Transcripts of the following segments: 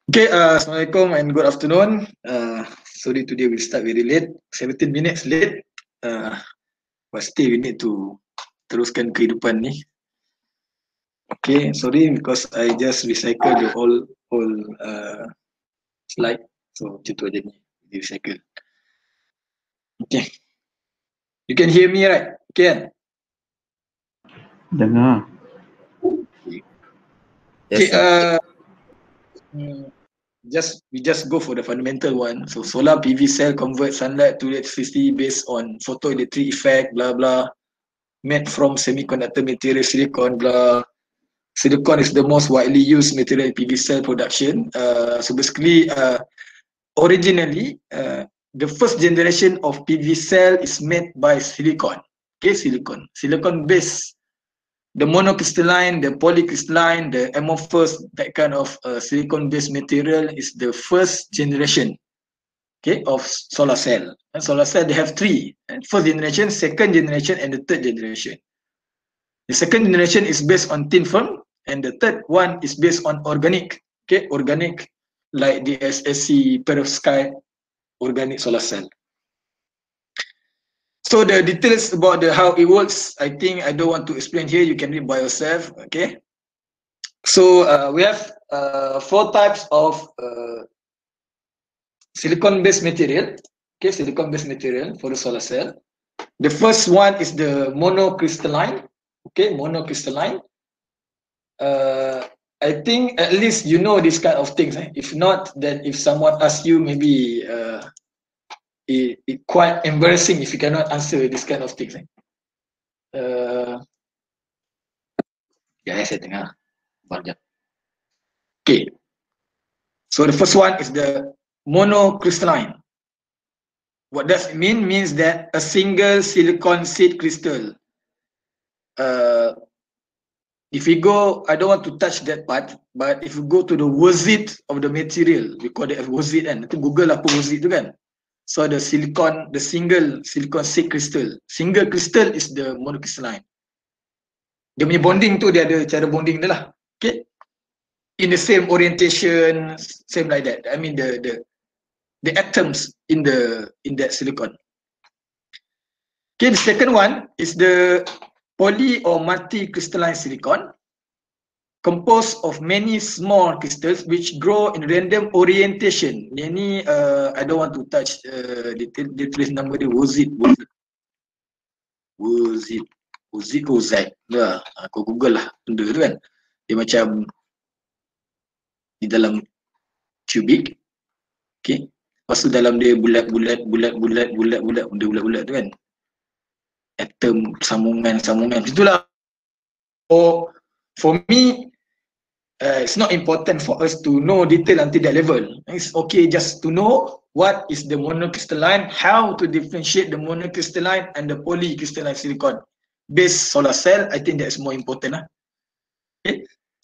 Okay, Assalamualaikum and good afternoon. Sorry today we start very late, 17 minutes late. But still we need to teruskan kehidupan ni. Okay, sorry because I just recycle the whole slide. So macam tu aja ni, recycle. Okay. You can hear me right? Okay kan? Dengar. Okay, we just go for the fundamental one. So solar PV cell convert sunlight to electricity based on photoelectric effect, blah blah. Made from semiconductor material silicon, blah. Silicon is the most widely used material in PV cell production. So basically, originally, the first generation of PV cell is made by silicon. Okay, silicon based. The monocrystalline, the polycrystalline, the amorphous, that kind of silicon-based material is the first generation, okay, of solar cell. And solar cell, they have three: first generation, second generation, and the third generation. The second generation is based on thin film, and the third one is based on organic, okay, organic, like the SSC perovskite organic solar cell. So the details about how it works, I think I don't want to explain here. You can read by yourself, okay? So we have four types of silicon-based material. Okay, silicon-based material for the solar cell. The first one is the monocrystalline. Okay, monocrystalline. I think at least you know this kind of things. If not, then if someone asks you, maybe it quite embarrassing if you cannot answer this kind of things. Saya dengar. Okay. So the first one is the monocrystalline. What does it mean? Means that a single silicon seed crystal. If we go, I don't want to touch that part, but if you go to the wozit of the material, we call it as wozit kan. Itu Google apa wozit tu kan. So the silicon, the single silicon seed crystal. Single crystal is the monocrystalline. Dia punya bonding tu, dia ada cara bonding dia lah. Okay. In the same orientation, same like that. I mean the atoms in that silicon. Okay, the second one is the poly or multi-crystalline silicon, composed of many small crystals which grow in random orientation. Ini I don't want to touch detail. Dia tulis nama dia wozit. Lah, aku Google lah benda tu kan. Dia macam di dalam cubic. Okay. Lepas tu dalam dia bulat-bulat bulat-bulat tu kan. Atom, sambungan. Itulah. Oh, for me, it's not important for us to know detail until that level. It's okay just to know what is the monocrystalline, how to differentiate the monocrystalline and the polycrystalline silicon based solar cell. I think that's more important. Okay.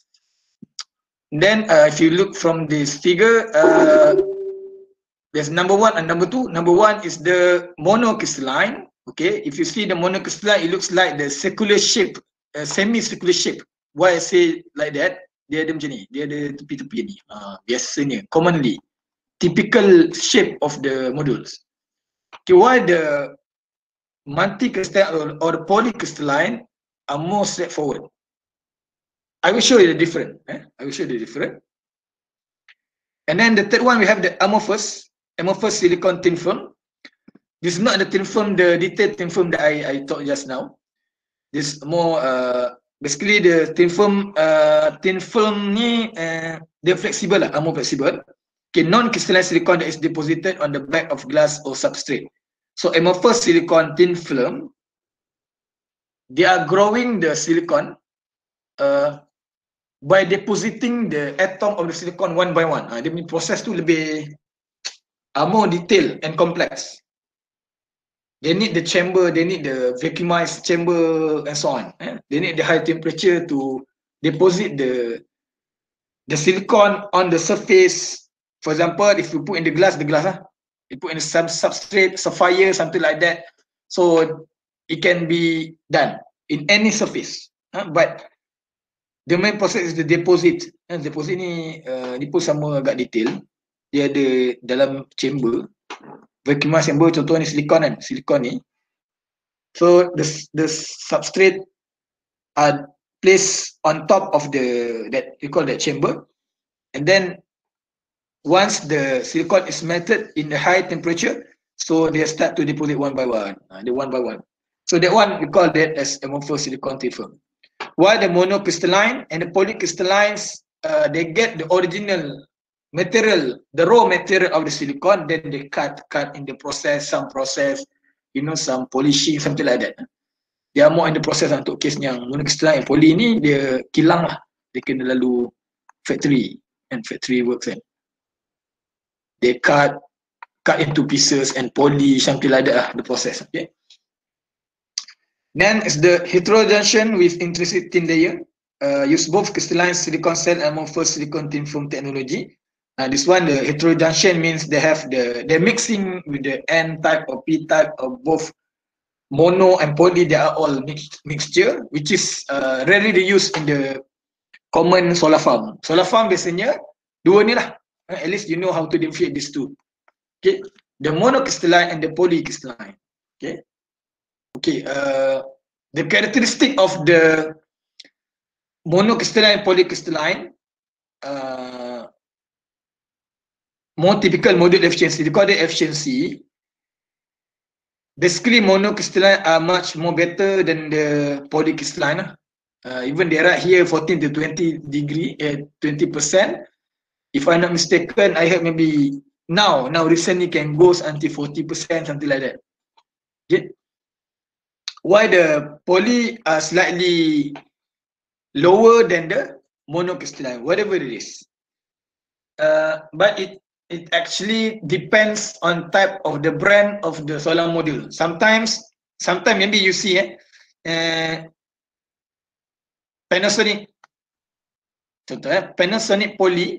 Then if you look from this figure, there's number one and number two. Number one is the monocrystalline. Okay, if you see the monocrystalline, it looks like the circular shape, semi-circular shape. Why I say like that? Dia ada macam ni, dia ada tepi-tepi ni. Biasanya, commonly, typical shape of the modules. Okay, why the multi-crystalline or the polycrystalline are more straightforward? I will show you the different. I will show you the different. And then the third one, we have the amorphous silicon thin film. This is not the thin film, the detailed thin film that I taught just now. This more basically the thin film ni they're flexible lah, more flexible. Okay, non-crystalline silicon that is deposited on the back of glass or substrate. So amorphous silicon thin film, they are growing the silicon by depositing the atom of the silicon one by one. Dia punya proses tu lebih more detailed and complex. They need the chamber, they need the vacuumized chamber and so on. They need the high temperature to deposit the silicon on the surface. For example, if you put in the glass, you put in some substrate, sapphire, something like that. So it can be done in any surface. But The main process is the deposit. Deposit ni pun sama agak detail. Dia ada dalam chamber, vacuum chamber, contoh ni silikon kan, silikon ni. So the substrate are placed on top of that you call that chamber, and then once the silicon is melted in the high temperature, so they start to deposit one by one. So that one we call that as amorphous silicon thin film. While the monocrystalline and the polycrystallines, they get the original material, the raw material of the silicon, then they cut in the process, some process, some polishing, something like that. They are more in the process untuk case yang monocrystalline poly ni dia kilang lah, dia kena lalu factory and factory works kan. They cut into pieces and polish, something like that lah, the process. Okay. Then is the heterojunction with intrinsic thin layer. Use both crystalline silicon cell and amorphous silicon thin film technology. This one, the heterojunction means they're mixing with the N type or P type of both mono and poly. They are all mixture, which is rarely used in the common solar farm. Solar farm biasanya dua ni lah. At least you know how to differentiate these two. Okay, the monocrystalline and the polycrystalline. Okay. The characteristic of the monocrystalline and polycrystalline, more typical module efficiency. They call it efficiency. Basically, monocrystalline are much more better than the polycrystalline. Even they are here 14 to 20 degree, 20%. If I'm not mistaken, I heard maybe now recently can goes until 40%, something like that. Okay. Why the poly are slightly lower than the monocrystalline, whatever it is. But it actually depends on type of the brand of the solar module. Sometimes maybe you see Panasonic. Contoh Panasonic poly,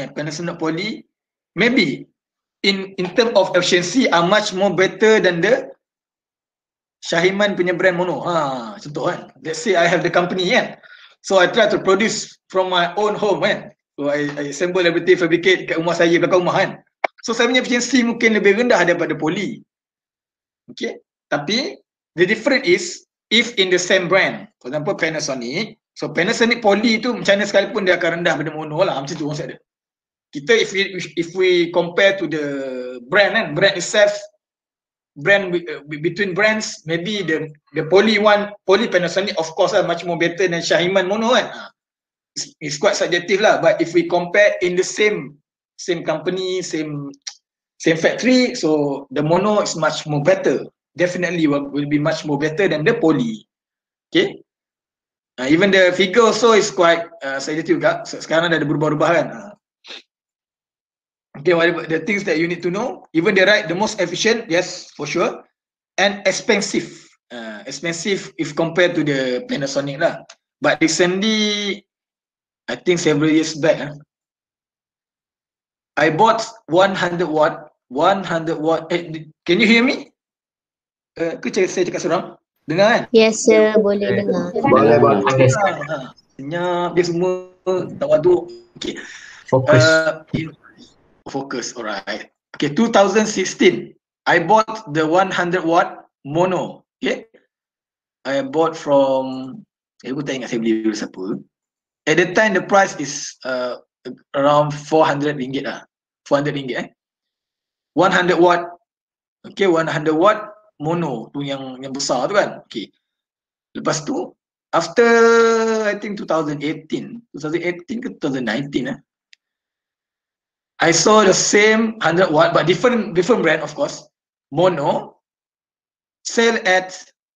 maybe in terms of efficiency are much more better than the Shahiman punya brand mono. Contoh kan. Let's say I have the company kan. So I try to produce from my own home kan. So I assemble everything, fabricate kat rumah saya, belakang rumah kan. So saya punya efficiency mungkin lebih rendah daripada poly. Okay. Tapi the difference is if in the same brand. For example Panasonic. So Panasonic poly tu macam mana sekalipun dia akan rendah daripada mono lah. Macam tu maksud dia. Kita if we compare to the brand kan, brand itself, between brands, maybe the poly Panasonic of course are much more better than Shahiman mono kan. It's quite subjective lah, but if we compare in the same company, same factory, so the mono is much more better. Definitely will be much more better than the poly. Okay. Even the figure also is quite subjective juga. Sekarang dah ada berubah-ubah kan. Okay, whatever the things that you need to know, even they write the most efficient, yes, for sure, and expensive. Expensive if compared to the Panasonic lah. But recently, I think several years back, I bought 100 watt. Can you hear me? Saya cakap seorang? Dengar kan? Yes, sir, boleh dengar. Boleh. Senyap, dia semua tak waktu. Okay. Focus, alright. Okay, 2016, I bought the 100 watt mono. Okay, I bought from, saya pun tak ingat saya beli dulu siapa. At the time, the price is around 400 ringgit lah. 400 ringgit 100 watt. Okay, 100 watt mono tu yang besar tu kan. Okay. Lepas tu, after I think 2018 ke 2019 I saw the same 100 watt but different brand of course, mono, sell at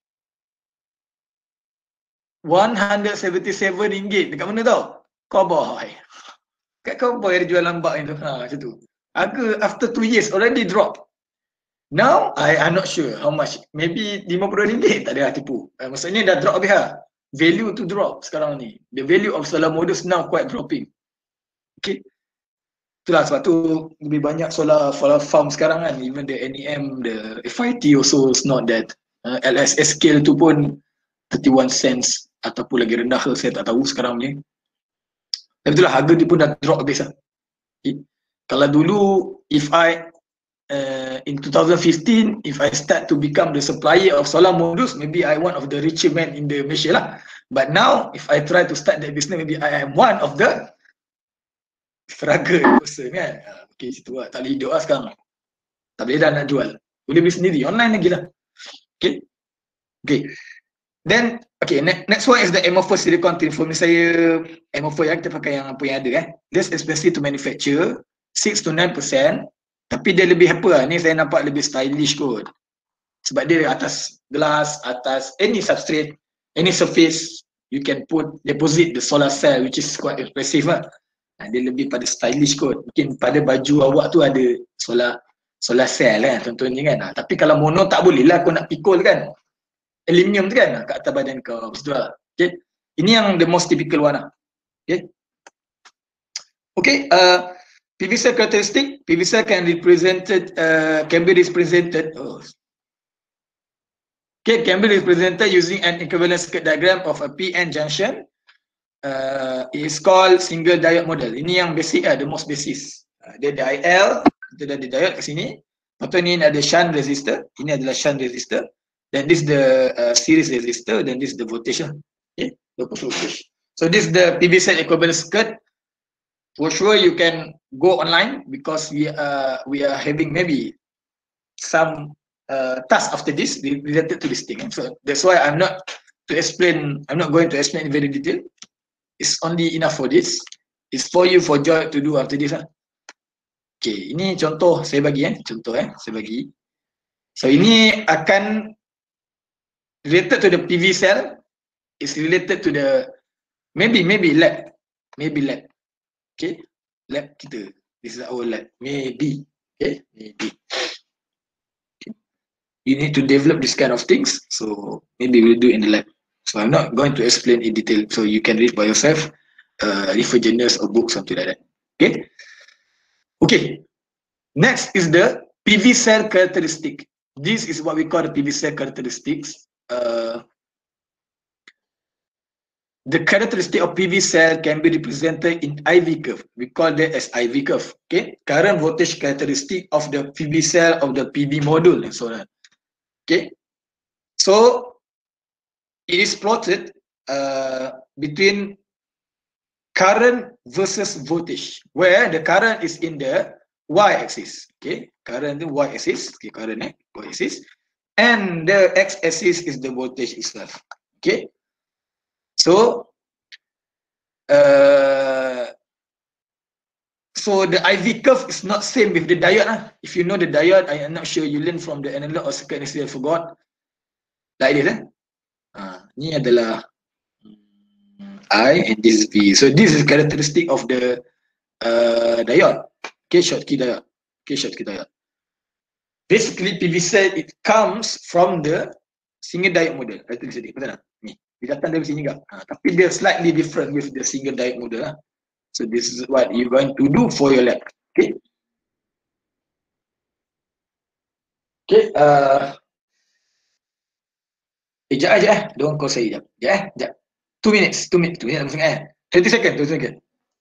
177 ringgit. Dekat mana tau? Cowboy. Kat Cowboy ada jual lambat itu. Macam tu. Harga after 2 years already drop. Now I'm not sure how much. Maybe 50 ringgit. Tak ada lah tipu. Maksudnya dah drop habis lah. Value to drop sekarang ni. The value of solar modules now quite dropping. Okay. Itulah sebab tu lebih banyak solar farm sekarang kan. Even the NEM, the FIT also is not that. LSS scale tu pun 31 cents ataupun lagi rendah ke, saya tak tahu sekarang ni. Tapi itulah, harga dia pun dah drop habis lah. Okay. Kalau dulu, if I in 2015, if I start to become the supplier of solar modules, maybe I one of the richer men in the Malaysia lah. But now, if I try to start that business, maybe I am one of the struggle person kan. Okay, situ lah. Tak boleh hidup lah sekarang. Tak boleh dah nak jual. Boleh beli sendiri, online lagi lah. Okay. Okay. Then, okay, next one is the amorphous silicon thin film. Ni saya amorphous ya, kita pakai yang apa yang ada Less expensive to manufacture, 6 to 9%. Tapi dia lebih apa lah, ni saya nampak lebih stylish kot. Sebab dia atas glass, atas any substrate, any surface, you can put, deposit the solar cell, which is quite expensive lah. Dia lebih pada stylish kot. Mungkin pada baju awak tu ada solar cell contohnya kan. Tapi kalau mono tak boleh lah, kau nak pikul kan. Aluminium tu kan kat atas badan kau. Betul lah. Okay. Ini yang the most typical one lah. Okay. Okay. PV cell characteristic. PV cell can be represented. Okay, can be represented using an equivalent circuit diagram of a PN junction. Is called single diode model. Ini yang basic the most basis. Dia ada IL, kita dah ada diode kat sini. Lepas tu ni ada shunt resistor. Ini adalah shunt resistor. Then this the series resistor. Then this the voltage lah. Okay, voltage. So this the PV cell equivalent circuit. For sure you can go online because we are having maybe some task after this related to this thing. So that's why I'm not going to explain in very detail. It's only enough for this. It's for you, for Joy to do after this lah. Okay, ini contoh saya bagi saya bagi. So ini akan related to the PV cell. It's related to the maybe lab. Okay, lab kita. This is our lab. Maybe. Okay, maybe. Okay. You need to develop this kind of things. So maybe we'll do in the lab. So I'm not going to explain in detail. So you can read by yourself, refer journals or books, something like that. Okay. Okay. Next is the PV cell characteristic. This is what we call the PV cell characteristics. The characteristic of PV cell can be represented in IV curve. We call that as IV curve. Okay, current voltage characteristic of the PV cell of the PV module and so on. Okay, so it is plotted between current versus voltage, where the current is in the y-axis. Okay, current the y-axis. Okay, current y-axis, and the x-axis is the voltage itself. Okay. So, so the IV curve is not same with the diode. If you know the diode, I am not sure you learn from the analog or circuit history, I forgot. Like this. Ni adalah I and this V. So this is characteristic of the diode. Okay, Schottky diode. Okay, Schottky diode. Basically, PV cell it comes from the single diode model. Betul tak? Ni. Dia datang dari sini juga. Tapi dia slightly different with the single diode model lah. So this is what you're going to do for your lab. Okay. Okay. Sekejap aja Don't call saya sekejap. 2 minutes. 2 minutes 30 second. 20 second.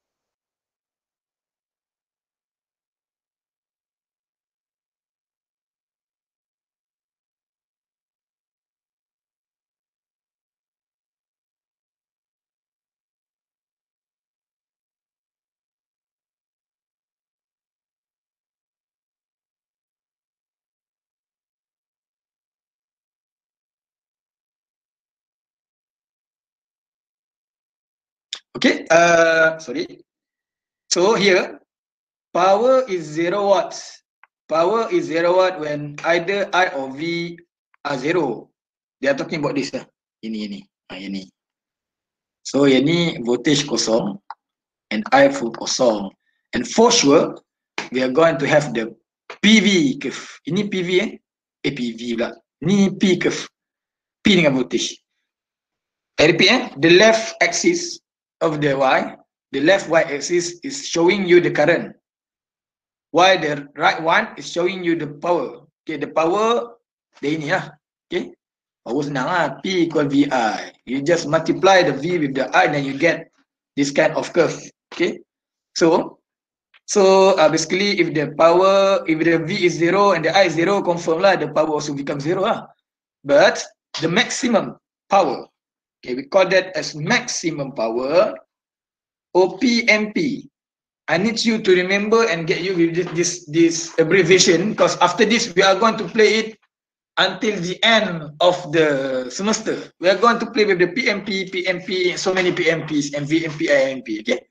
Okay, sorry. So here, power is 0 watts. Power is 0 watt when either I or V are 0. They are talking about this lah. Ini. So yang ni voltage kosong and I full kosong. And for sure, we are going to have the PV curve. Ini PV PV pula. Ni P curve. P dengan voltage. I repeat the left axis of the Y, the left y-axis is showing you the current, while the right one is showing you the power. Okay, the power, dia ini lah. Okay, Power senang lah. P equal VI. You just multiply the V with the I and then you get this kind of curve. Okay. So basically if the V is 0 and the I is 0, confirm lah the power also becomes 0 lah. But the maximum power, okay, we call that as maximum power, OPMP. I need you to remember and get you with this abbreviation, because after this we are going to play it until the end of the semester. We are going to play with the PMP, so many PMPs, and VMP, IMP, okay?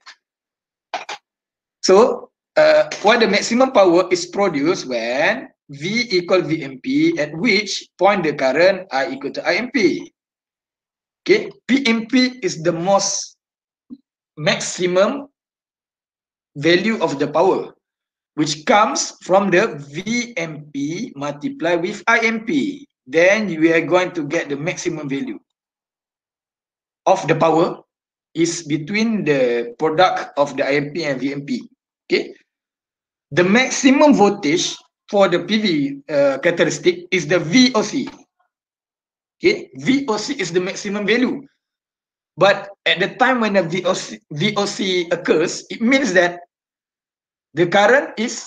So, what the maximum power is produced when V equal VMP, at which point the current I equal to IMP. Okay, PMP is the most maximum value of the power, which comes from the VMP multiplied with IMP. Then we are going to get the maximum value of the power is between the product of the IMP and VMP. Okay, the maximum voltage for the PV characteristic is the VOC. Okay, VOC is the maximum value. But at the time when the VOC occurs, it means that the current is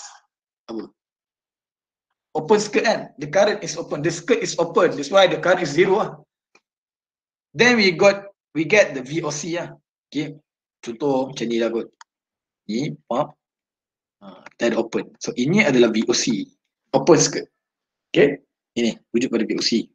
open circuit kan? The current is open. The circuit is open. That's why the current is 0 . Then we get the VOC lah. Okay. Contoh macam ni lah kot. Ni pop. Kita ada open. So ini adalah VOC. Open circuit. Okay. Ini wujud pada VOC.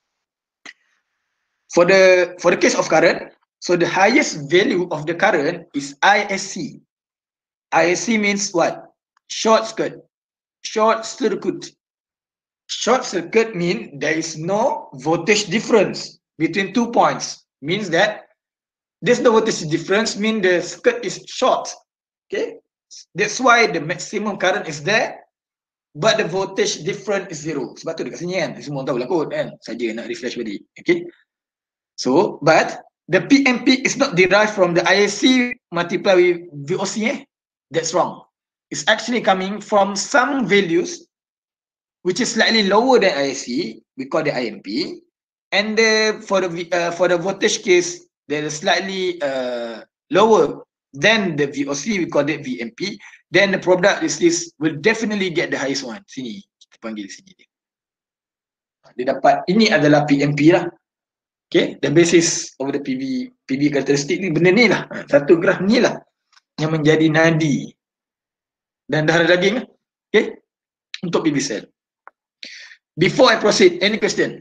For the case of current, so the highest value of the current is ISC. ISC means what? Short circuit. Short circuit. Short circuit means there is no voltage difference between 2 points. Means that there's no voltage difference, means the circuit is short. Okay, that's why the maximum current is there, but the voltage difference is 0. Sebab tu dekat sini kan, semua tahu lah kot kan. Saja nak refresh balik. Okay, so but the PMP is not derived from the ISC multiplied with VOC. That's wrong. It's actually coming from some values which is slightly lower than ISC. We call the IMP. And for the voltage case, there is slightly lower than the VOC. We call it VMP. Then the product is this will definitely get the highest one. Sini kita panggil sini. Dia dapat ini adalah PMP lah. Okay, the basis of the PV characteristic ni benda ni lah. Satu graf ni lah yang menjadi nadi dan darah daging. Okay, untuk PV cell. Before I proceed, any question?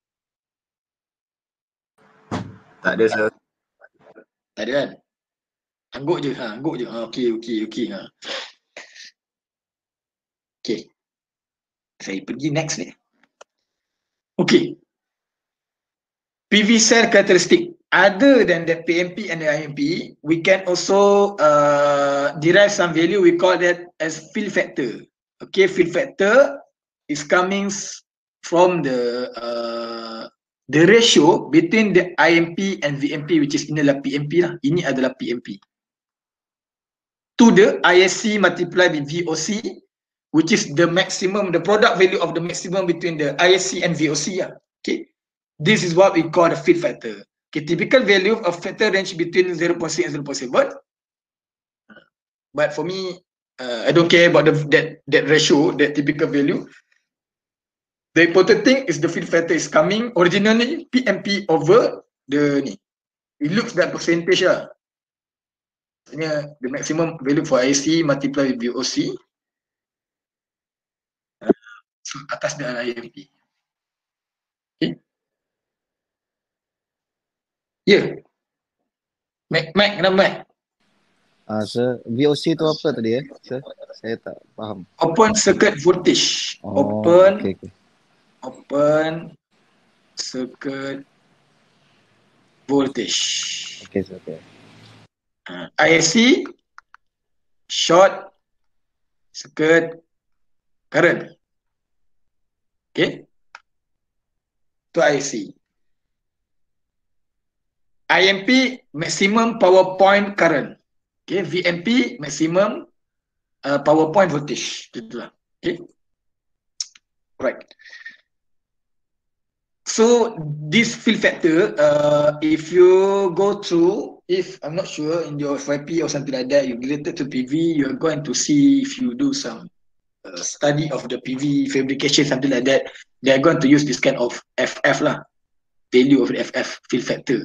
Tak ada, sir. Tak ada kan? Angguk je. Angguk je. Okey. Okay. Saya pergi next ni. Okay. PV cell characteristic. Other than the PMP and the IMP, we can also derive some value. We call that as fill factor. Okay, fill factor is coming from the ratio between the IMP and VMP, which is ini adalah PMP lah. Ini adalah PMP. To the ISC multiplied with VOC, which is the maximum, the product value of the maximum between the ISC and VOC lah. Okay, this is what we call the fill factor. Okay, typical value of factor range between 0.6 and 0.7. But for me, I don't care about that ratio, that typical value. The important thing is the fill factor is coming originally PMP over the ni. It looks like percentage lah. Maksudnya the maximum value for IC multiplied with VOC. So atas dengan IMP. Okay. Yeah. Mac, kenapa Mac? Sir, VOC tu apa tadi sir? Saya tak faham. Open circuit voltage. Okay. Open circuit voltage. Okay, sir. Okay. ISC short circuit current. Okay. To ISC. IMP maximum power point current. Okay, VMP maximum power point voltage. Itulah. Okay. Right. So this fill factor, if you go through, if I'm not sure in your FYP or something like that, you related to PV, you're going to see if you do some study of the PV fabrication, something like that, they're going to use this kind of FF lah, value of the FF, fill factor.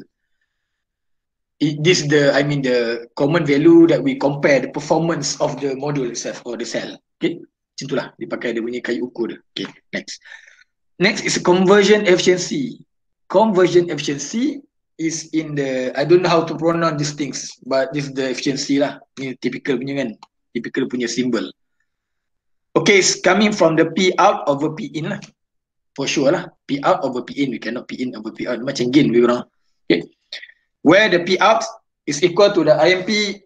This is the, I mean, the common value that we compare the performance of the module itself or the cell. Okay, macam itulah, dia pakai dia punya kayu ukur dia. Okay, next. Next is conversion efficiency. Conversion efficiency is in the, I don't know how to pronounce these things, but this is the efficiency lah. Ni typical punya kan, typical punya symbol. Okay, it's coming from the P out over P in lah. For sure lah, P out over P in, we cannot P in over P out. Macam gain we orang. Okay, where the P out is equal to the IMP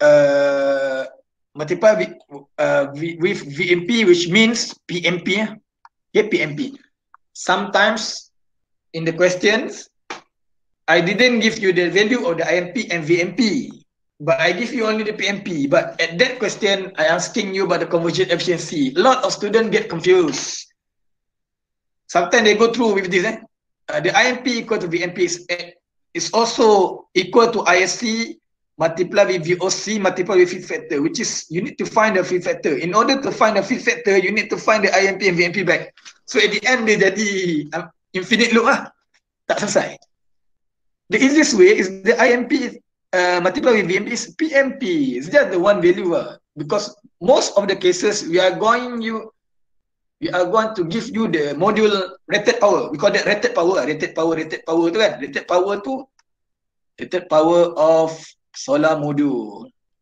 multiplied with VMP, which means PMP. Okay, PMP. Sometimes in the questions, I didn't give you the value of the IMP and VMP, but I give you only the PMP. But at that question, I asking you about the conversion efficiency. A lot of students get confused. Sometimes they go through with this. The IMP equal to VMP is also equal to ISC multiplied with VOC multiplied with fill factor, which is you need to find the fill factor. In order to find the fill factor, you need to find the IMP and VMP back. So at the end dia jadi infinite loop lah, tak selesai. The easiest way is the IMP multiplied with VMP is PMP. It's just the one value because most of the cases we are going to give you the module rated power. We call that rated power. Rated power tu kan. Rated power tu rated power of solar module.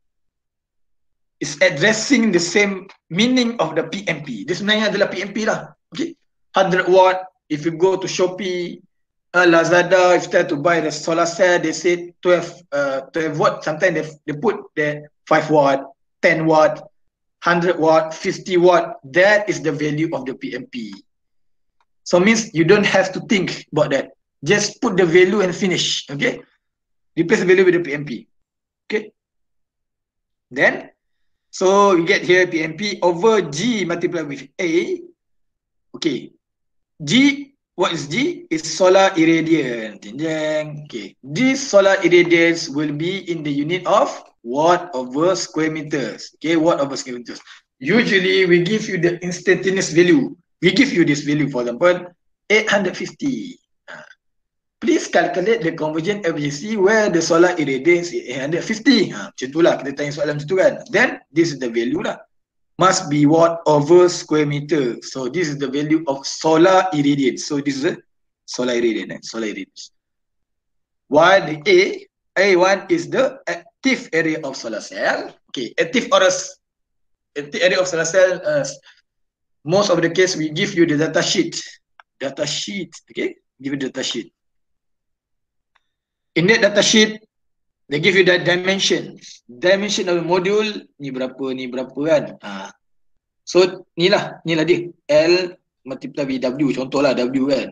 It's addressing the same meaning of the PMP. Dia sebenarnya adalah PMP lah. Okay, 100 watt. If you go to Shopee, Lazada, if you try to buy the solar cell, they say 12 watt. Sometimes they put the 5 watt, 10 watt, 100 watt, 50 watt. That is the value of the PMP. So means you don't have to think about that. Just put the value and finish. Okay, replace the value with the PMP. Okay, then so you get here PMP over G multiplied with A. Okay, G, what is G? It's solar irradiance. Okay, these solar irradiance will be in the unit of watt over square meters. Okay, watt over square meters. Usually we give you the instantaneous value. We give you this value, for example, 850. Please calculate the conversion efficiency where the solar irradiance is 850. Macam tu lah, kita tanya soalan macam tu kan. Then this is the value lah. Must be watt over square meter. So this is the value of solar irradiance. So this is a solar irradiance. Solar irradiance. While the A1 is the active area of solar cell. Okay, active area of solar cell. Most of the case we give you the data sheet. Data sheet. Okay, give you the data sheet. In that data sheet, they give you the dimensions. Dimension of the module ni berapa kan. So ni lah dia. L multiply with W. Contohlah W kan.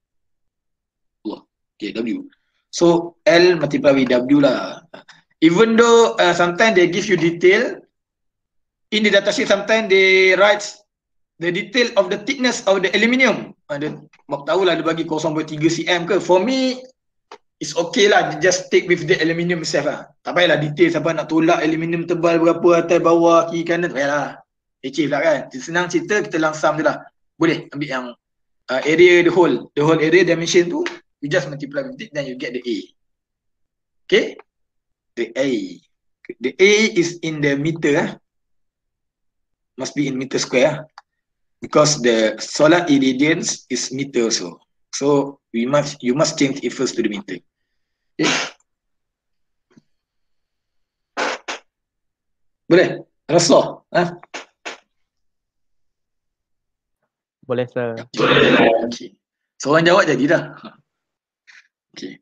Okay, W. So L multiply with W lah. Even though sometimes they give you detail, in the data sheet sometimes they write the detail of the thickness of the aluminium. Dia tahulah dia bagi 0.3 cm ke. For me, it's okay lah, just stick with the aluminium itself lah. Tak payahlah detail siapa nak tolak aluminium tebal berapa, atas bawah, kiri kanan, tak payahlah. Achieve lah kan. Senang cerita, kita langsam je lah. Boleh ambil yang area, the whole area dimension tu, you just multiply with it, then you get the A. Okay? The A. The A is in the meter. Must be in meter square. Because the solar irradiance is meter also. So you must change it first to the meter. Okay. Boleh? Rasul? Boleh, sir. Okay. Seorang jawab jadi dah. Okay.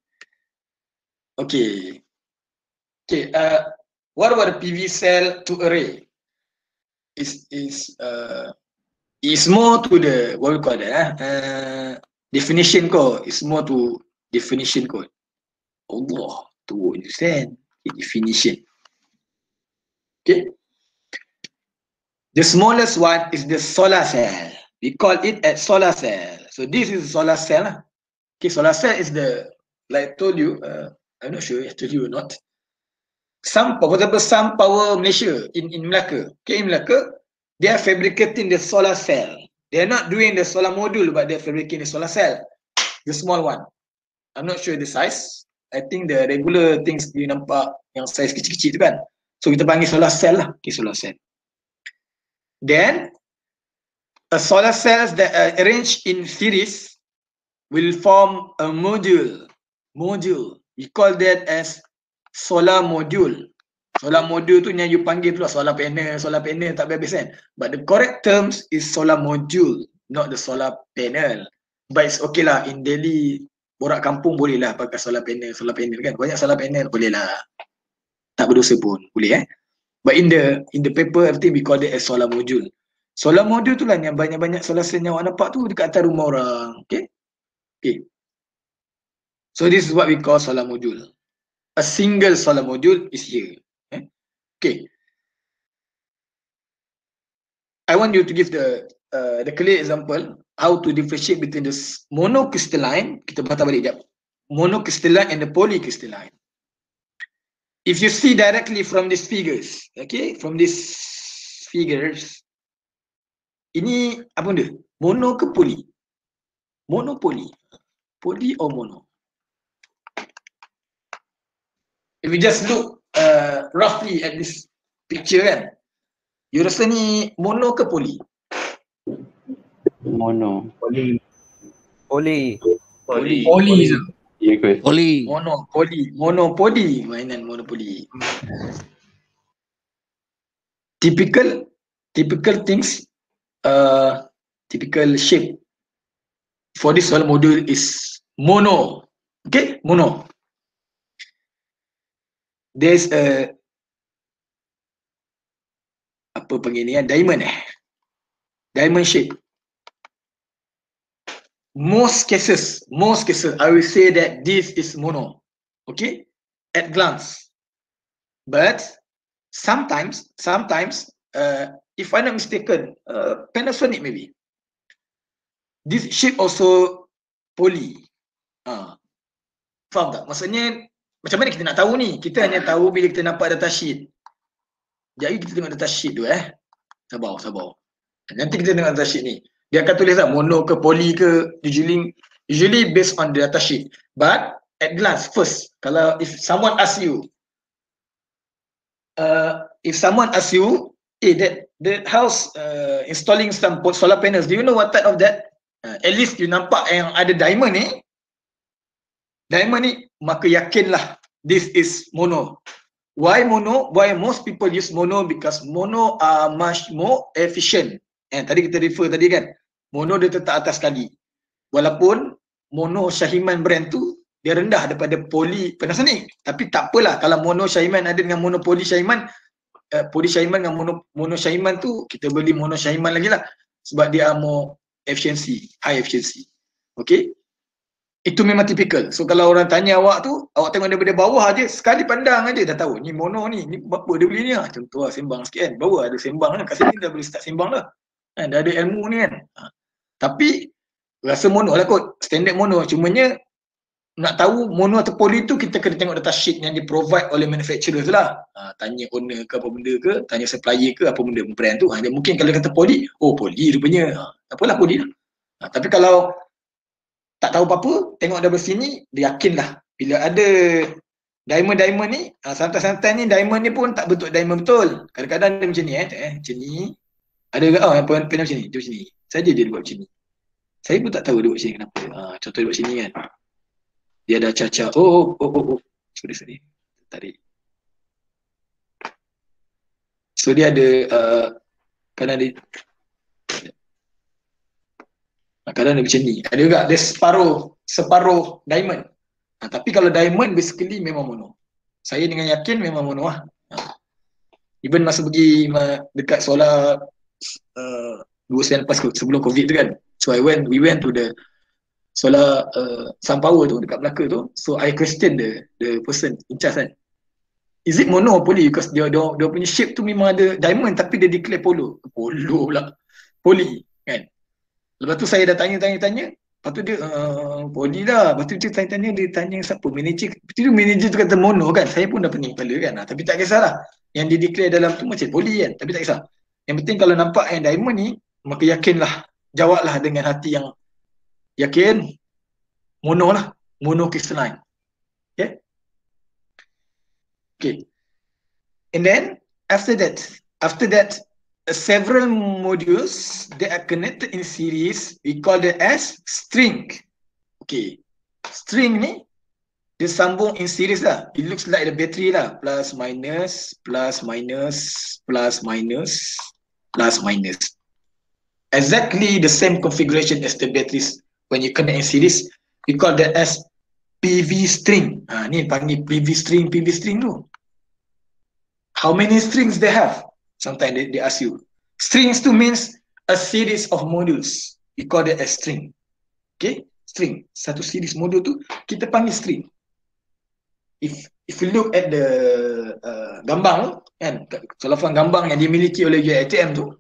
Okay. Okay. What about the PV cell to array? Is more to the, what we call that? Definition code. It's more to definition code. Allah, to understand the definition. Okay. The smallest one is the solar cell. We call it a solar cell. So this is a solar cell. Okay, solar cell is the, like I told you, I'm not sure I told you or not. For example, some power Malaysia in Melaka. Okay, in Melaka, they are fabricating the solar cell. They are not doing the solar module, but they're fabricating the solar cell, the small one. I'm not sure the size. I think the regular things you nampak yang size kecil-kecil tu kan. So kita panggil solar cell lah. Okay, solar cell. Then a solar cells that are arranged in series will form a module. We call that as solar module. Solar module tu yang you panggil tu lah solar panel tak habis kan. But the correct terms is solar module, not the solar panel. But it's okay lah, in daily borak kampung boleh lah pakai solar panel kan. Banyak solar panel boleh lah. Tak berdosa pun, boleh But in the paper everything we call it as solar module. Solar module tu lah yang banyak-banyak solar cell yang awak nampak tu dekat atas rumah orang. Okay. So this is what we call solar module. A single solar module is here. Okay. I want you to give the clear example how to differentiate between the monocrystalline, kita patah balik jap. Monocrystalline and the polycrystalline. If you see directly from these figures, okay, from these figures, ini apa benda? Mono ke poly? Monopoli. Poly or mono? If you just look roughly at this picture kan, you rasa ni mono ke poly? Mono. Poli. Ya ke? Monopoli, mainan monopoli. Typical things, typical shape for this solar module is mono. Okay, mono. There's a apa panggil ni diamond diamond shape. Most cases I will say that this is mono, okay, at glance. But sometimes if I'm not mistaken, Panasonic maybe this shape also poly. Faham tak? Maksudnya macam mana kita nak tahu ni? Kita hanya tahu bila kita nampak datasheet. Jadi kita tengok datasheet tu Sabar. Nanti kita tengok datasheet ni. Dia akan tulis lah mono ke poly ke, usually based on the datasheet. But at glance first, kalau if someone ask you that house installing some solar panels, do you know what type of that? At least you nampak yang ada diamond ni, maka yakinlah this is mono. Why mono? Why most people use mono? Because mono are much more efficient. Tadi kita refer tadi kan, mono dia tetap atas sekali. Walaupun mono Shahiman brand tu dia rendah daripada poly Panasonic, tapi tak apalah kalau mono Shahiman ada dengan mono poly Shahiman, poly Shahiman dengan mono Shahiman tu kita beli mono Shahiman lagi lah, sebab dia more efficiency, high efficiency. Okay, itu memang typical. So kalau orang tanya awak tu, awak tengok daripada bawah aja, sekali pandang aja dah tahu ni mono ni berapa dia beli ni lah. Contoh lah sembang sikit kan, baru ada sembang lah, kat sini dah boleh start sembang lah kan, dah ada ilmu ni kan. Tapi rasa mono lah kot, standard mono. Cumanya nak tahu mono atau poly tu kita kena tengok data sheet yang di provide oleh manufacturer tu lah. Tanya owner ke apa benda ke, tanya supplier ke apa benda brand tu. Dia mungkin kalau kata poly, oh poly rupanya, apalah poly lah. Tapi kalau tak tahu apa-apa, tengok dari sini, dia yakinlah bila ada diamond ni, santai-santai ni diamond ni pun tak bentuk diamond betul. Kadang-kadang dia macam ni macam ni. Ada ke yang panel macam ni, dia macam ni. Saja dia buat macam ni. Saya pun tak tahu dia buat macam ni kenapa. Contoh dia buat macam ni kan. Dia ada caca. Oh. Sorry. Tarik. So dia ada kadang dia macam ni. Ada juga dia separuh diamond. Tapi kalau diamond basically memang mono. Saya dengan yakin memang mono lah. Even masa pergi dekat solar 2 bulan lepas sebelum COVID tu kan. So we went to the solar SunPower tu dekat Melaka tu. So I question the person in charge kan. Is it mono or poly? Because dia punya shape tu memang ada diamond tapi dia declare polo pula. Poly kan. Lepas tu saya dah tanya. Lepas tu dia poly lah. Lepas tu dia tanya-tanya, dia tanya siapa manager. Lepas tu manager tu kata mono kan. Saya pun dah pening kepala kan. Tapi tak kisahlah. Yang dia declare dalam tu macam poly kan. Tapi tak kisah. Yang penting kalau nampak yang diamond ni, maka yakinlah. Jawablah dengan hati yang yakin. Mono lah. Mono crystalline. Okay. Okay. And then after that, several modules that are connected in series, we call it as string. Okay, string ni dia sambung in series lah. It looks like the battery lah, plus minus, plus minus, plus minus, plus minus. Exactly the same configuration as the batteries when you connect in series. We call that as PV string. Ni panggil PV string tu. How many strings they have? Sometimes they ask you. Strings tu means a series of modules. We call that as string. Okay, string. Satu series modul tu kita panggil string. If you look at the gambang kan, telefon gambang yang dimiliki oleh UiTM tu,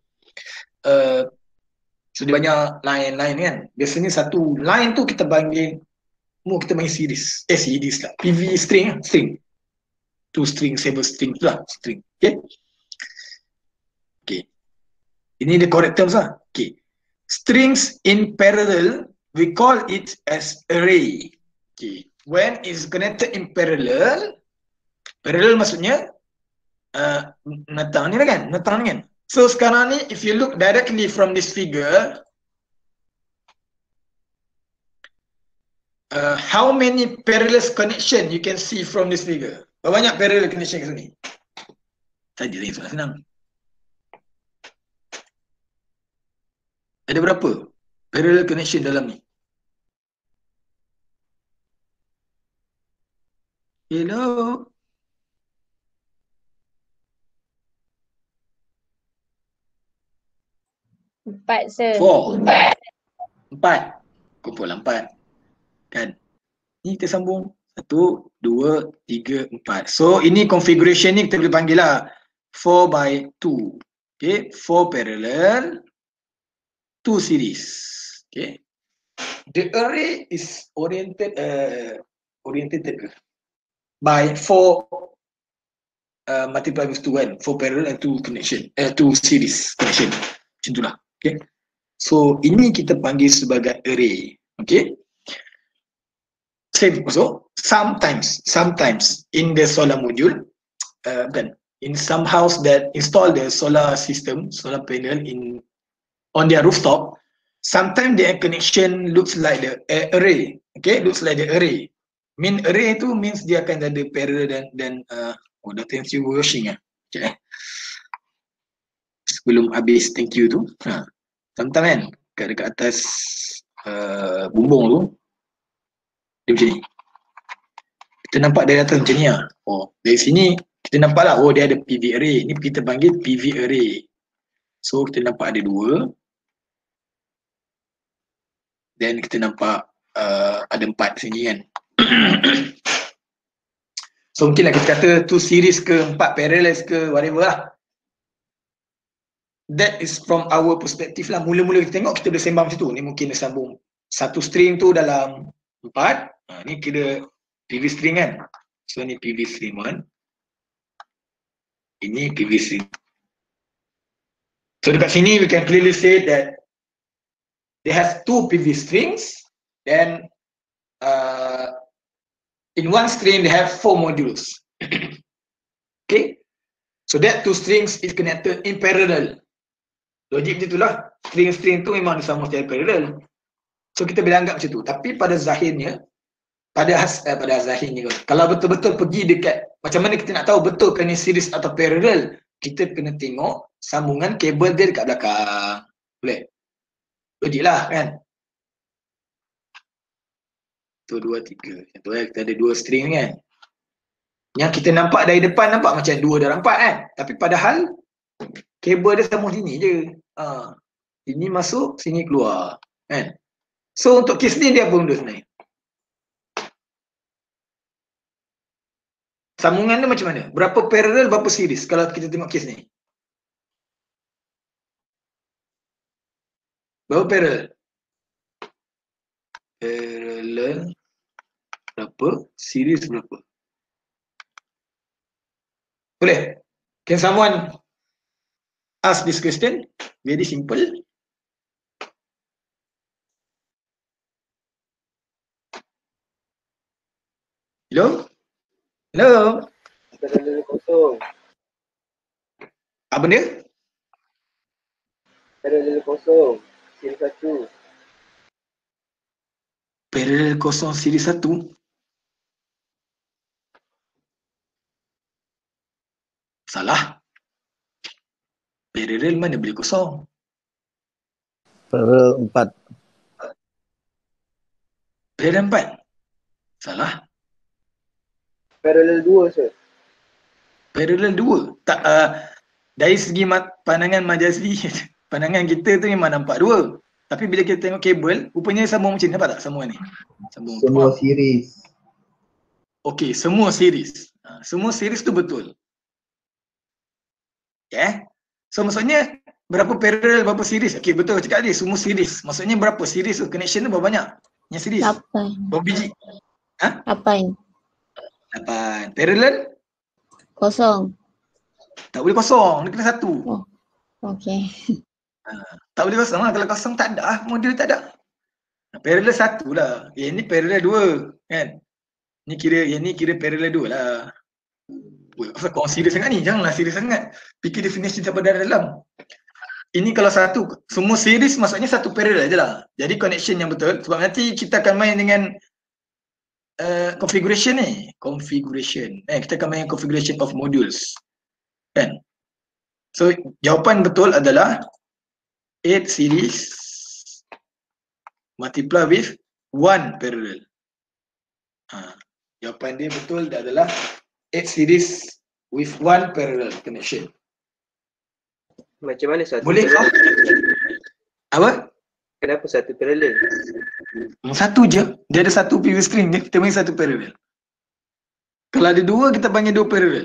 so dia banyak line kan. Biasanya satu line tu kita panggil series. Series lah. PV string. Two string, seven string lah, string. Okay. Okay. Ini the correct terms lah. Okay. Strings in parallel, we call it as array. Okay. When it's connected in parallel maksudnya natang ni lah kan, So sekarang ni, if you look directly from this figure, how many parallel connection you can see from this figure? Berapa banyak parallel connection kat sini? Saja ni soalan senang. Ada berapa parallel connection dalam ni? Hello? Empat, sir. 4. Kumpul 4. Kan? Ni kita sambung. 1, 2, 3, 4. So ini configuration ni kita boleh panggil lah 4/2. Okay, 4 parallel, 2 series. Okay. The array is oriented by 4 multiply with 2 kan. 4 parallel and 2 connection, 2 series connection. Macam itulah. Okay. So ini kita panggil sebagai array. Okay. Same also, sometimes in the solar module, in some house that install the solar system, solar panel on their rooftop, sometimes their connection looks like the array. Okay, looks like the array. Array tu means dia akan ada parallel dan dah thank you washing ah. Okay. Sebelum habis thank you tu, sometimes kan dekat atas bumbung tu dia macam ni. Kita nampak dari atas macam ni lah. Oh, dari sini kita nampak lah, oh dia ada PV array. Ni kita panggil PV array. So kita nampak ada 2. Then kita nampak ada 4 sini kan. So mungkin lah kita kata 2 series ke 4 parallels ke whatever lah. That is from our perspective lah. Mula-mula kita tengok kita boleh sembang macam tu. Ni mungkin dia sambung satu string tu dalam 4. Ni kira PV string kan. So ni PV string 1. Ini PV string. So dekat sini we can clearly say that they have 2 PV strings. Then in one string they have 4 modules. Okay. So that 2 strings is connected in parallel. Logik macam itulah. String-string tu memang disambung secara parallel. So kita boleh anggap macam tu. Tapi pada zahirnya, pada zahirnya, kalau betul-betul pergi dekat macam mana kita nak tahu betul kan ni series atau parallel, kita kena tengok sambungan kabel dia dekat belakang. Boleh? Logik lah kan? 1, 2, 3. Contoh kita ada 2 string kan. Yang kita nampak dari depan nampak macam 2 dalam 4 kan. Tapi padahal kabel dia sambung sini je. Sini masuk, sini keluar kan. So untuk kes ni dia apa benda sebenarnya? Sambungan dia macam mana? Berapa parallel, berapa series kalau kita tengok kes ni? Berapa parallel? Parallel berapa? Series berapa? Boleh? Can someone ask this question? Very simple. Hello? Hello? Parallel kosong. Apa dia? Parallel kosong. Siri 1. Parallel kosong siri 1. Salah. Parallel mana boleh kosong? Parallel 4. Parallel 4. Salah. Parallel 2, sir. Parallel 2. Tak, dari segi pandangan Majazli, pandangan kita tu memang nampak 2. Tapi bila kita tengok kabel, rupanya sambung macam ni. Nampak tak sambungan ni? Sambung. Semua series. Okey, semua series. Semua series tu betul. Yeah. So maksudnya berapa parallel, berapa series? Okey, betul cakap dia, semua series. Maksudnya berapa series tu? Connection tu berapa banyak? Yang series? 8. Berapa biji? 8. 8. Parallel? Kosong. Tak boleh kosong, dia kena 1. Okey. Tak boleh kosong lah, kalau kosong tak ada lah, modul tak ada. Parallel 1 lah. Yang ni parallel 2 kan. Yang ni kira parallel 2 lah. Kenapa kau serius sangat ni? Janganlah serius sangat. Fikir definition daripada dalam. Ini kalau satu, semua series maksudnya satu parallel je lah. Jadi connection yang betul. Sebab nanti kita akan main dengan configuration ni. Configuration. Kita akan main configuration of modules. Kan? So jawapan betul adalah 8 series multiply with 1 parallel. Jawapan dia betul adalah 8 series with 1 parallel connection. Macam mana satu? Boleh kau? Apa? Kenapa satu parallel? Satu je. Dia ada satu PV string je. Kita main satu parallel. Kalau ada 2, kita panggil 2 parallel.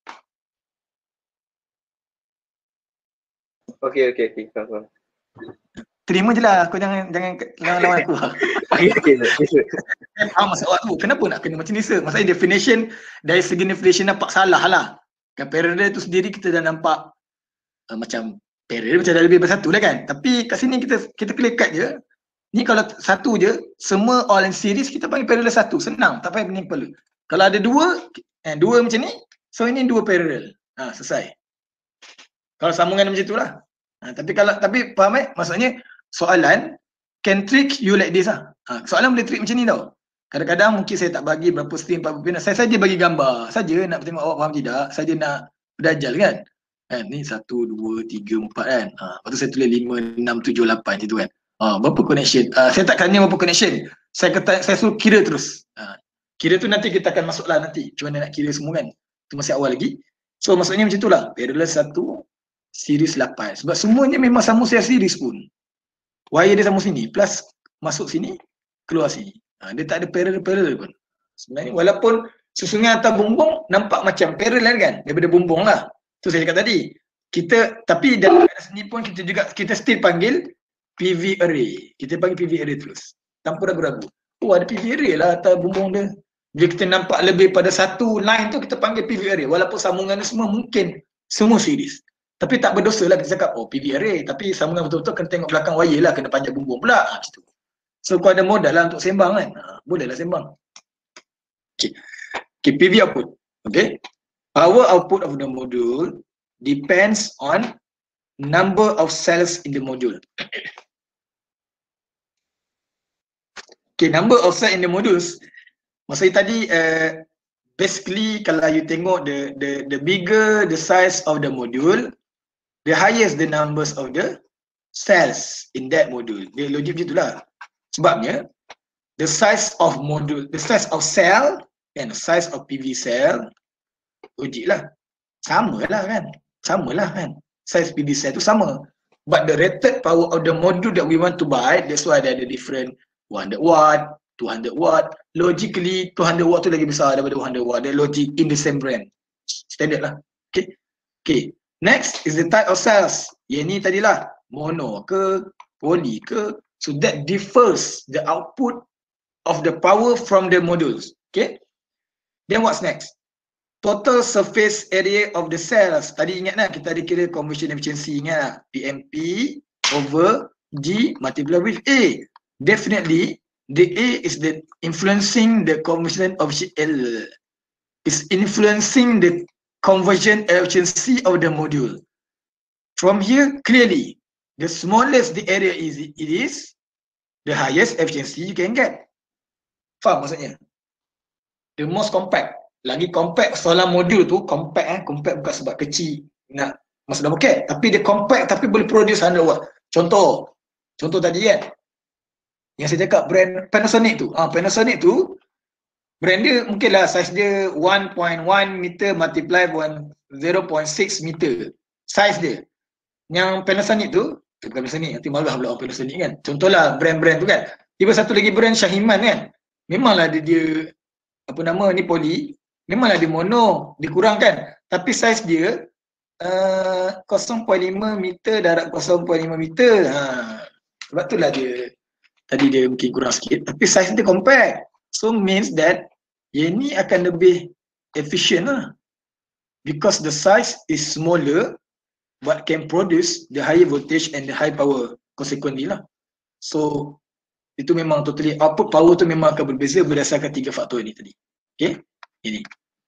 Okey. Faham. Terima je lah. Kau jangan lawan aku lah. Okey. Faham maksud awak tu. Kenapa nak kena macam ni sir? Maksudnya definition, dari segi definition nampak salah lah. Kan parallel tu sendiri kita dah nampak macam parallel macam dah lebih bersatu lah kan. Tapi kat sini kita clear cut je. Ni kalau satu je, semua all in series kita panggil parallel satu. Senang, tak payah pening kepala. Kalau ada 2, 2 macam ni, so ini 2 parallel. Selesai. Kalau sambungan macam itulah. Tapi faham maksudnya soalan can trick you like this lah. Soalan boleh trick macam ni tau. Kadang-kadang mungkin saya tak bagi berapa string, berapa pin. Saya saja bagi gambar saja nak tengok awak faham tidak. Saja nak berdajal kan. Ni 1, 2, 3, 4 kan. Lepas tu saya tulis 5, 6, 7, 8 macam tu kan. Berapa connection? Saya tak tanya berapa connection. Saya suruh kira terus. Kira tu nanti kita akan masuklah nanti. Macam mana nak kira semua kan. Itu masih awal lagi. So maksudnya macam itulah. Parallel 1, series 8. Sebab semuanya memang sama series pun. Wire dia sama sini. Plus masuk sini, keluar sini. Dia tak ada parallel pun. Sebenarnya walaupun susunan atas bumbung nampak macam parallel kan. Daripada bumbung lah. Tu saya cakap tadi. Tapi dalam sini pun kita still panggil PV array. Kita panggil PV array terus. Tanpa ragu-ragu. Ada PV array lah atas bumbung dia. Bila kita nampak lebih pada satu line tu kita panggil PV array. Walaupun sambungan semua mungkin semua series. Tapi tak berdosa lah kita cakap PV array. Tapi sambungan betul-betul kena tengok belakang wire lah. Kena panjang bumbung pula. Macam tu. So kau ada modal lah untuk sembang kan. Boleh lah sembang. Okay, PV output. Okay. Power output of the module depends on number of cells in the module. Okay, number of cells in the modules. Maksudnya tadi basically kalau you tengok the bigger the size of the module, the highest the numbers of the cells in that module. Dia logik macam itulah. Sebabnya the size of module, the size of cell and the size of PV cell, logik lah. Samalah kan. Size PV cell tu sama. But the rated power of the module that we want to buy, that's why ada different 100 watt, 200 watt. Logically 200 watt tu lagi besar daripada 200 watt. Dia logic in the same brand. Standard lah. Okay. Next is the type of cells. Yang ni tadilah mono ke, poly ke. So that differs the output of the power from the modules. Okay. Then what's next? Total surface area of the cells. Tadi ingat lah, kita ada kira conversion efficiency, ingat lah. PMP over G multiplied with A. Definitely, the A is the influencing the conversion efficiency L. Is influencing the conversion efficiency of the module. From here, clearly, the smallest the area it is, the highest efficiency you can get. Faham maksudnya? The most compact. Lagi compact solar module tu, compact compact bukan sebab kecil nak masuk dalam bucket, tapi dia compact tapi boleh produce 100 watt. Contoh tadi kan, yang saya cakap brand Panasonic tu. Panasonic tu brand dia mungkinlah size dia 1.1 meter multiply 0.6 meter. Size dia. Yang Panasonic tu, bukan Panasonic, nanti malah pula Panasonic kan. Contohlah brand-brand tu kan. Tiba satu lagi brand Shahiman kan. Memanglah dia apa nama ni poly, memanglah dia mono, dikurangkan. Tapi size dia 0.5 meter darab 0.5 meter. Sebab itulah dia tadi dia mungkin kurang sikit, tapi size dia compact. So means that yang ni akan lebih efficient lah. Because the size is smaller but can produce the higher voltage and the high power consequently lah. So itu memang totally, output power tu memang akan berbeza berdasarkan 3 faktor ni tadi. Okay, ini.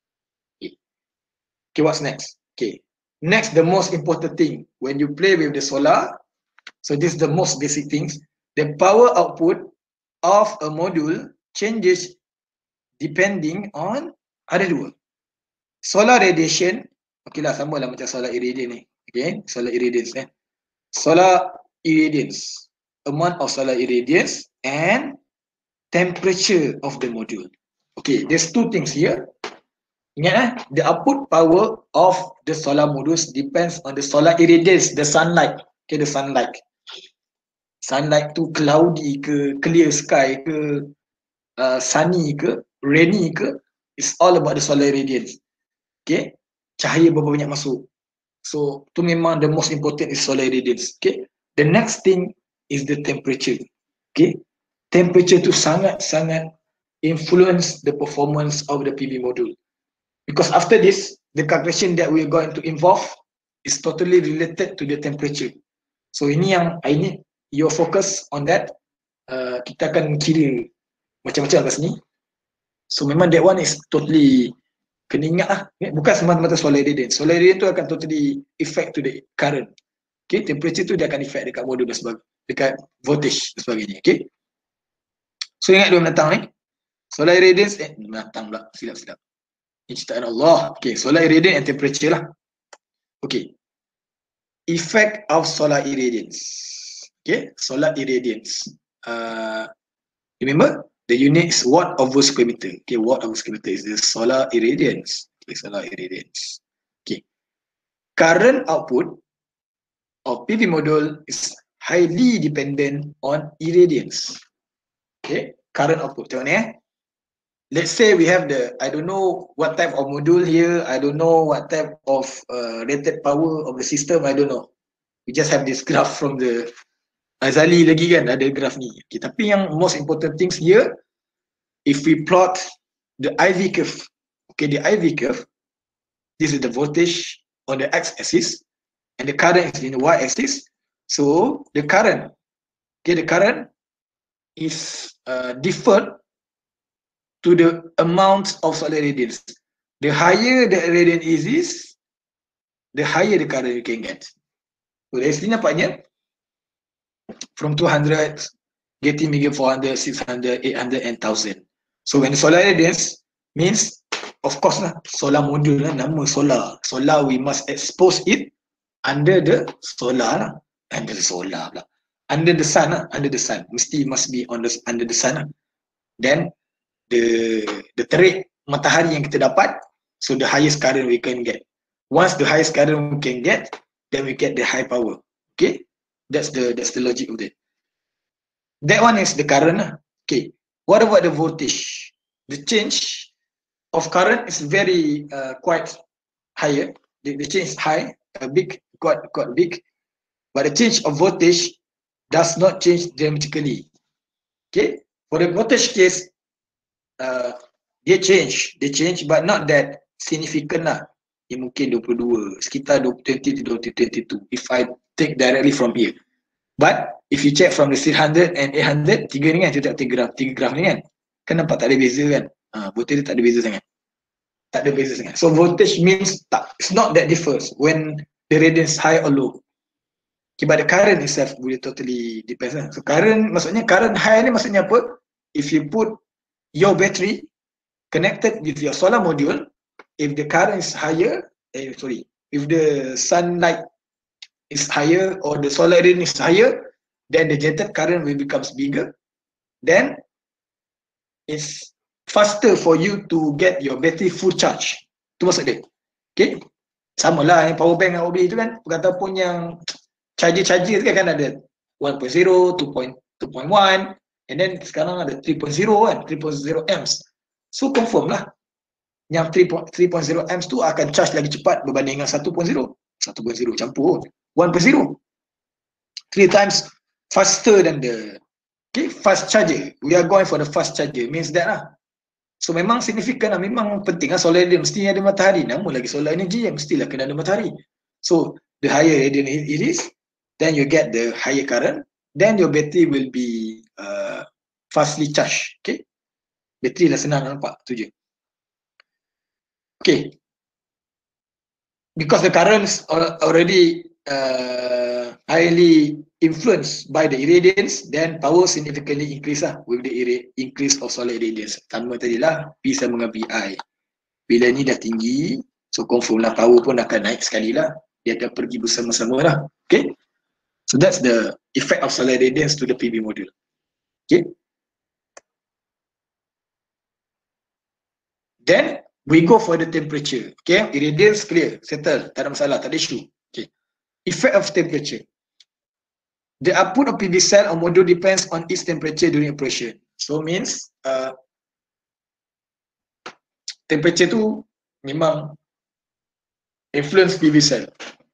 Okay, what's next? Okay, next, the most important thing when you play with the solar. So this is the most basic things. The power output of a module changes depending on ada dua. Solar radiation, okay lah, sama lah macam solar irradiance ni. Okay, solar irradiance solar irradiance, amount of solar irradiance and temperature of the module. Okay, there's two things here. Ingat the output power of the solar modules depends on the solar irradiance, the sunlight. Okay, the sunlight. Sunlight tu cloudy ke, clear sky ke, sunny ke, rainy ke, it's all about the solar irradiance. Okay, cahaya berapa banyak masuk. So tu memang the most important is solar irradiance. Okay, the next thing is the temperature. Okay, temperature tu sangat-sangat influence the performance of the PV module. Because after this, the calculation that we are going to involve is totally related to the temperature. So ini yang I need your focus on that. Kita akan kira macam-macam kat sini. So memang that one is totally kena ingat lah. Bukan semata-mata solar irradiance. Solar irradiance tu akan totally effect to the current. Okay, temperature tu dia akan effect dekat modul dan sebagainya, dekat voltage dan sebagainya. Okay. So ingat dua menatang ni. Solar irradiance, menatang pula, silap. Ini ciptaan Allah. Okay, solar irradiance and temperature lah. Okay. Effect of solar irradiance. Okay, solar irradiance. Remember, the unit is watt over square meter. Okay, watt over square meter is the solar irradiance. Okay, solar irradiance. Okay. Current output of PV module is highly dependent on irradiance. Okay, current output. Tengok ni Let's say we have the, I don't know what type of module here, I don't know what type of rated power of the system, I don't know. We just have this graph from the Azali lagi kan, ada graph ni. Okay, tapi yang most important things here, if we plot the IV curve, okay, the IV curve, this is the voltage on the x-axis and the current is in the y-axis. So the current, okay, the current is different to the amount of solar irradiance. The higher the irradiance is, the higher the current you can get. So dari sini nampaknya from 200 getting maybe 400, 600, 800 and 1000. So when the solar irradiance means, of course lah, solar module lah, nama solar. Solar we must expose it under the solar lah. Under the solar pula. Under the sun lah, under the sun. Mesti must be on the under the sun lah. Then the terik matahari yang kita dapat, so the highest current we can get. Once the highest current we can get, then we get the high power. Okay, that's the logic of that. That one is the current lah. Okay, what about the voltage? The change of current is very quite higher. The change is high, quite big, but the change of voltage does not change dramatically. Okay, for the voltage case, dia change but not that significant lah. Dia mungkin 22, sekitar 20 to 22 if I take directly from here. But if you check from the 600 and 800, tiga ni kan, kita tengok tiga graf ni kan, nampak tak ada beza kan. Voltage dia tak ada beza sangat. So voltage means it's not that differs when the radiance high or low. Okay, but the current itself will totally depends lah. So current, maksudnya current high ni maksudnya apa? If you put your battery connected with your solar module, if the current is higher, if the sunlight is higher or the solar radiance is higher, then the generated current will becomes bigger. Then it's faster for you to get your battery full charge. Itu maksud dia. Okay, sama lah yang power bank yang OB itu kan, ataupun yang charger tu kan ada 1.0, 2.1, and then sekarang ada 3.0 kan, 3.0 amps. So confirm lah yang 3.0 amps tu akan charge lagi cepat berbanding dengan 1.0 campur 1.0, 3 times faster than the fast charger. We are going for the fast charger, means that lah. So memang signifikan lah, memang penting lah solar dia mesti ada matahari, namun lagi solar energy yang mestilah kena ada matahari. So the higher radiant it is, then you get the higher current, then your battery will be fastly charged. Okay, battery lah senang nampak tu je. Okay, because the currents are already highly influenced by the irradiance, then power significantly increase lah with the increase of solar irradiance. Sama tadi lah, P sama dengan VI. Bila ni dah tinggi, so confirm lah power pun akan naik sekali lah. Dia akan pergi bersama-sama lah. Okay, so that's the effect of solar irradiance to the PV module. Okay, then we go for the temperature. Okay, irradiance clear, settle, tak ada masalah, tak ada issue. Okay, effect of temperature. The output of PV cell or module depends on its temperature during operation. So means temperature tu memang influence PV cell.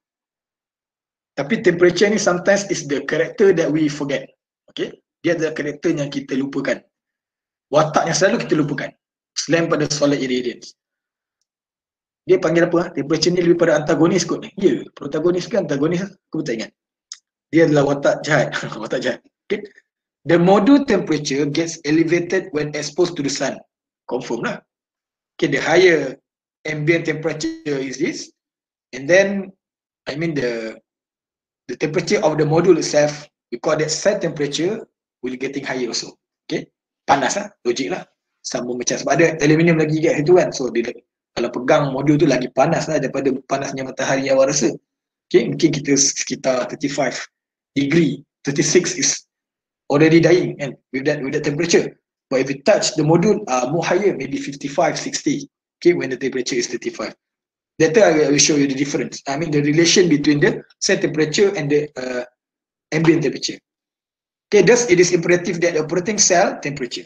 Tapi temperature ni sometimes is the character that we forget. Okay, dia adalah karakter yang kita lupakan. Watak yang selalu kita lupakan selain pada solar irradiance. Dia panggil apa? Temperature ni lebih pada antagonis kot ni. Ya, protagonis ke antagonis? Aku tak ingat. Dia adalah watak jahat. Watak jahat. Okay. The module temperature gets elevated when exposed to the sun. Confirm lah. Okay, the higher ambient temperature is this, and then the temperature of the module itself, we call that set temperature, will getting higher also. Okay, panas lah, logik lah. Sama macam sebab ada aluminium lagi kat situ kan, so dia kalau pegang modul tu lagi panas lah daripada panasnya matahari yang awak rasa. Okay, mungkin kita sekitar 35 degree, 36 is already dying and with that temperature. But if you touch the module more higher, maybe 55, 60, okay, when the temperature is 35. Later I will show you the difference. I mean the relation between the set temperature and the ambient temperature. Okay, thus it is imperative that the operating cell temperature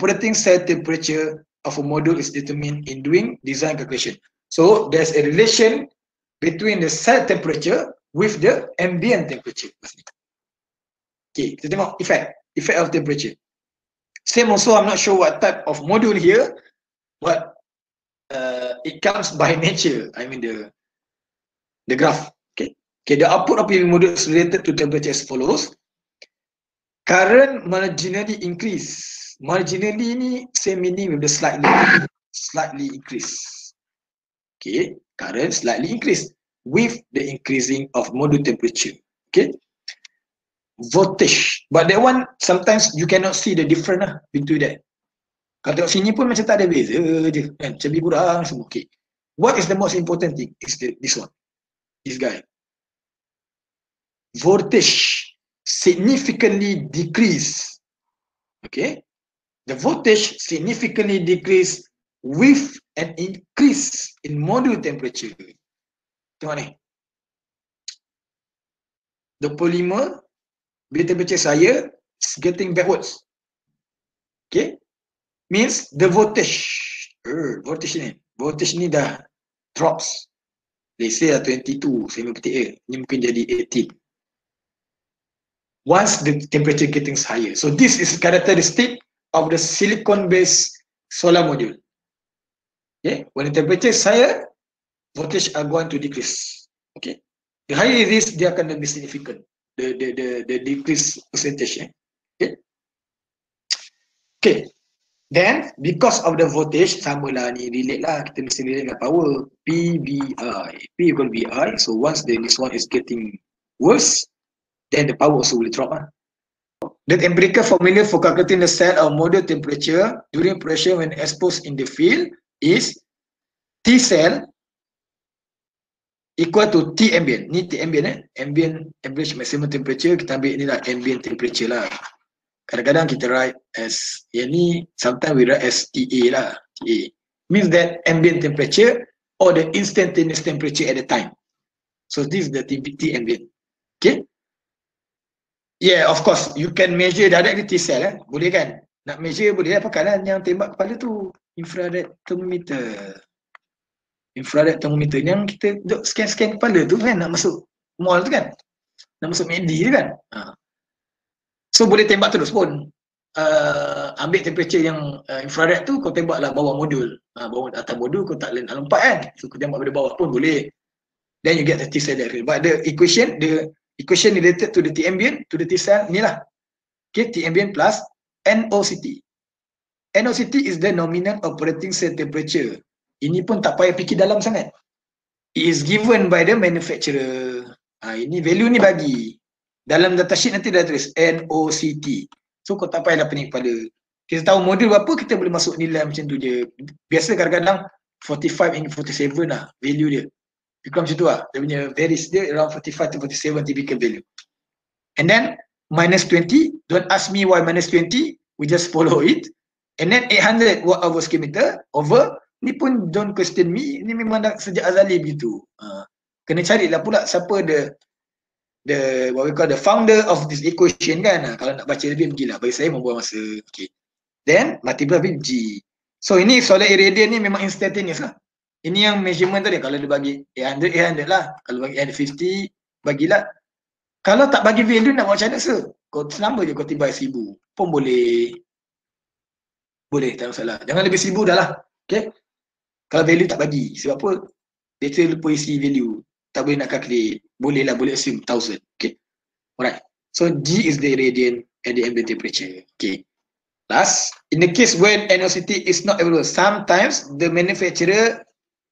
of a module is determined in doing design calculation. So there's a relation between the cell temperature with the ambient temperature. Okay, kita tengok effect of temperature. Same also, I'm not sure what type of module here, but it comes by nature. I mean the graph. Okay, the output of PV module is related to temperature as follows. Current marginally increase. Marginally ni same meaning with the slightly increase. Okay, current slightly increase with the increasing of module temperature. Okay, voltage, but that one sometimes you cannot see the difference lah between that. Kalau tengok sini pun macam tak ada beza je kan, macam lebih kurang semua. Okay, what is the most important thing is this one, this guy. Voltage significantly decrease. Okay, the voltage significantly decrease with an increase in module temperature. Tengok ni, the polymer bila temperature higher is getting backwards. Okay, means the voltage ni dah drops. Let's say 22 cm/A, ni mungkin jadi 18 once the temperature getting higher. So this is characteristic of the silicon based solar module. Okay, when the temperature is higher, voltage are going to decrease. Okay, the higher it is, dia akan lebih significant. The decrease percentage. Okay. Okay. Then because of the voltage, sama lah ni, relate lah, kita mesti relate dengan power. PVI. P equal VI. So once this one is getting worse, then the power also will drop. The empirical formula for calculating the cell or module temperature during operation when exposed in the field is T cell equal to T ambient. Ni T ambient ambient average maximum temperature, kita ambil ni lah ambient temperature lah. Kadang-kadang kita write as, yang ni sometimes we write as TA lah. TA means that ambient temperature or the instantaneous temperature at the time. So this is the T ambient. Okay. Yeah, of course you can measure directly T cell boleh kan? Nak measure boleh lah, pakailah yang tembak kepala tu infrared thermometer. Infrared thermometer yang kita duk scan kepala tu kan, nak masuk mall tu kan, nak masuk McD tu kan. So boleh tembak terus pun. Ambil temperature yang infrared tu, kau tembaklah bawah modul. Bawah atas modul kau tak lompat kan. So kau tembak dari bawah pun boleh. Then you get the T cell directly. But the equation related to the T ambient to the T cell ni lah. Okay, T ambient plus NOCT. NOCT is the nominal operating cell temperature. Ini pun tak payah fikir dalam sangat. It is given by the manufacturer. Ini value ni bagi. Dalam datasheet nanti dah tulis NOCT. So kau tak payah dah pening kepala. Kita tahu modul berapa, kita boleh masuk nilai macam tu je. Biasa kadang-kadang 45 hingga 47 lah value dia. Become macam tu lah. Dia punya varies dia around 45 to 47 typical value. And then minus 20, don't ask me why minus 20, we just follow it. And then 800 watt hour per meter over, ni pun don't question me, ni memang dah sejak azali begitu. Kena carilah pula siapa the what we call the founder of this equation kan. Kalau nak baca lebih pergilah, bagi saya membuang masa. Okay. Then multiply with G. So ini solar irradiance ni memang instantaneous lah. Ini yang measurement tadi, kalau dia bagi 800 lah, kalau bagi 850 bagilah. Kalau tak bagi value nak buat macam mana sir? Kau senama je kau tiba 1000 pun boleh. Boleh, tak masalah. Jangan lebih 1000 dah lah. Okay. Kalau value tak bagi, sebab apa? Dia lupa isi value. Tak boleh nak calculate. Boleh lah, boleh assume 1000. Okay. Alright. So G is the irradiance at the ambient temperature. Okay. Last, in the case when NOCT is not available, sometimes the manufacturer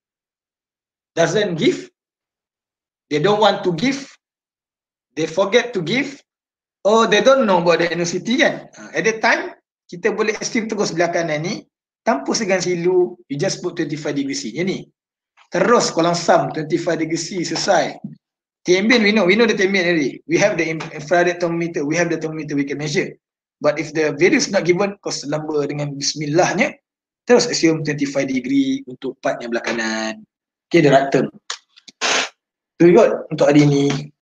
doesn't give, they don't want to give, they forget to give, or they don't know about the NOCT kan. At that time, kita boleh assume terus belah kanan ni, tanpa segan silu, you just put 25 degree C. Yang ni. Terus kolom sum 25 degree C, selesai. T ambient we know the T ambient already. We have the infrared thermometer, we have the thermometer we can measure. But if the value is not given, kau selamba dengan bismillahnya, terus assume 25 degree untuk part yang belah kanan. Okay, the right term. So we got untuk hari ni.